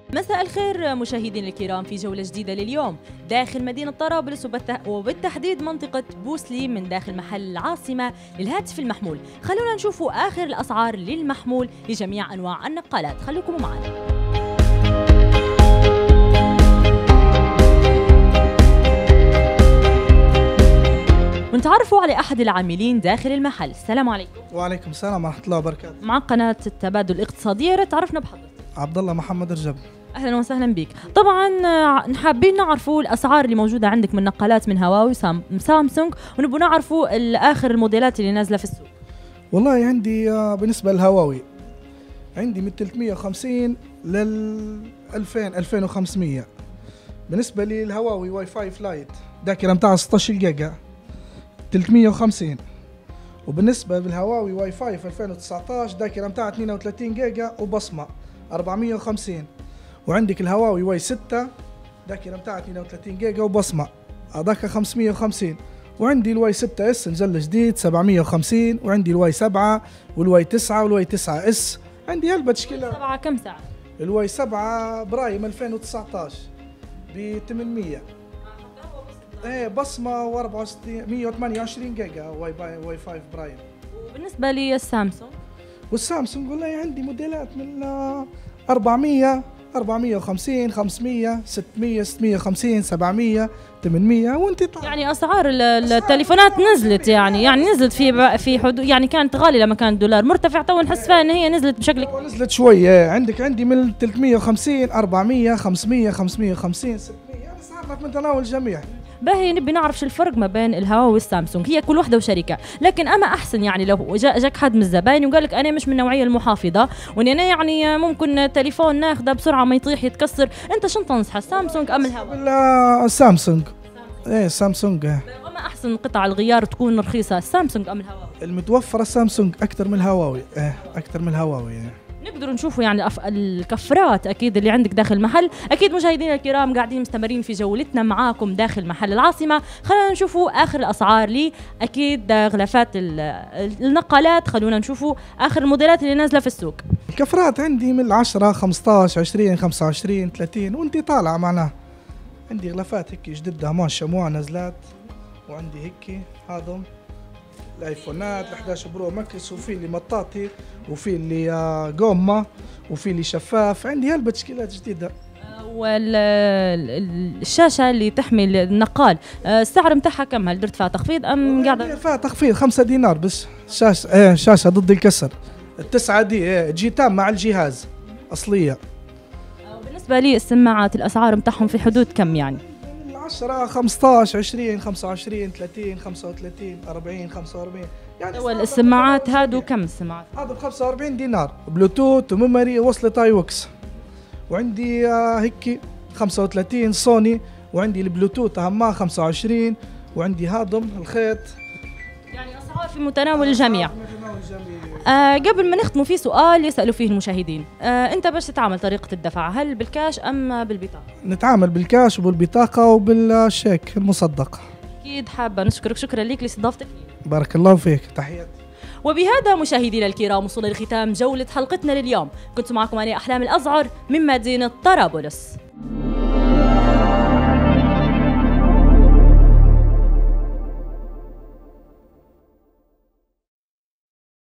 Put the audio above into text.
مساء الخير مشاهدينا الكرام في جولة جديدة لليوم داخل مدينة طرابلس وبالتحديد منطقة بوسلي من داخل محل العاصمة للهاتف المحمول. خلونا نشوفوا آخر الأسعار للمحمول لجميع أنواع النقالات، خليكم معنا. ونتعرفوا على أحد العاملين داخل المحل. السلام عليكم. وعليكم السلام ورحمة الله وبركاته. مع قناة التبادل الاقتصادي، يا ريت تعرفنا بحضرتك. عبد الله محمد رجب. اهلا وسهلا بك. طبعا حابين نعرفوا الاسعار اللي موجوده عندك من نقالات من هواوي سامسونج، ونبغى نعرفوا اخر الموديلات اللي نازله في السوق. والله عندي بالنسبه للهواوي عندي من 350 لل 2000 2500. بالنسبه للهواوي واي فاي فلايت ذاكره متاع 16 جيجا 350. وبالنسبه للهواوي واي فاي 2019 ذاكره متاع 32 جيجا وبصمه 450. وعندك الهواوي واي 6 ذاكره متاع 32 جيجا وبصمه هذاك 550. وعندي الواي 6 اس نزل جديد 750. وعندي الواي 7 والواي 9 والواي 9 اس. عندي هالبتشكيله. 7 كم ساعه؟ الواي 7 برايم 2019 ب 800. ايه بصمه و64 128 جيجا واي 5 برايم. وبالنسبه للسامسونج؟ والسامسونج والله عندي موديلات من 400 450 500 600 650 700 800 وانت طالع. يعني اسعار التليفونات نزلت، يعني نزلت في حدود، يعني كانت غاليه لما كان الدولار مرتفع، تو نحس فيها ان هي نزلت بشكل كبير. نزلت شويه. عندي من 350 400 500 550 600، يعني صارنا في متناول الجميع. باهي نبي نعرف شو الفرق ما بين الهواوي والسامسونج، هي كل وحده وشركه، لكن اما احسن يعني لو جاك حد من الزباين وقال لك انا مش من النوعيه المحافظه، واني انا يعني ممكن تليفون ناخذه بسرعه ما يطيح يتكسر، انت شو تنصح السامسونج ام الهواوي؟ السامسونج. ايه سامسونج. اما احسن قطع الغيار تكون رخيصه السامسونج ام الهواوي؟ المتوفره السامسونج اكثر من الهواوي. اكثر من الهواوي. نقدر نشوفوا يعني الكفرات اكيد اللي عندك داخل المحل. اكيد مشاهدينا الكرام قاعدين مستمرين في جولتنا معاكم داخل محل العاصمه. خلونا نشوفوا اخر الاسعار لي اكيد غلافات النقالات. خلونا نشوفوا اخر الموديلات اللي نازله في السوق. الكفرات عندي من 10 15 20 25 30 وانت طالعه معناها. عندي غلافات هيك جديده ماشيه نزلات. وعندي هيك هذا الايفونات ال 11 برو ماكس، وفي اللي مطاطي وفي اللي قومه وفي اللي شفاف. عندي هالبتشكيلات جديده. والشاشه اللي تحمل النقال السعر متاعها كم؟ هل درت فيها تخفيض ام قاعده فيها تخفيض 5 دينار بس؟ شاشه شاشه ضد الكسر. التسعة دي جيتان مع الجهاز اصليه. بالنسبه لي السماعات الاسعار متاعهم في حدود كم يعني؟ 10 15 20 25 30 35 40 45. يعني السماعات هادو كم السماعات؟ هذا ب 45 دينار بلوتوث وميموري وصلة اي وكس. وعندي هيك 35 سوني. وعندي البلوتوث اهمها 25. وعندي هاضم الخيط. يعني اسعار في متناول الجميع. قبل ما نختموا في سؤال يسألوا فيه المشاهدين، انت باش تتعامل طريقة الدفع هل بالكاش ام بالبطاقة؟ نتعامل بالكاش وبالبطاقة وبالشيك المصدق. اكيد حابة نشكرك، شكرا لك لاستضافتك. بارك الله فيك، تحياتي. وبهذا مشاهدينا الكرام وصلنا لختام جولة حلقتنا لليوم. كنت معكم أنا أحلام الأزعر من مدينة طرابلس.